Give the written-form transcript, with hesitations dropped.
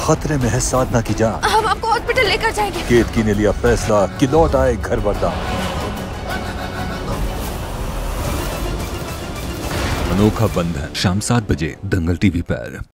खतरे में है साधना की जान। हम आपको हॉस्पिटल लेकर जाएंगे। केतकी ने लिया फैसला कि लौट आए घर वरदान। अनोखा बंधन शाम 7 बजे दंगल टीवी पर।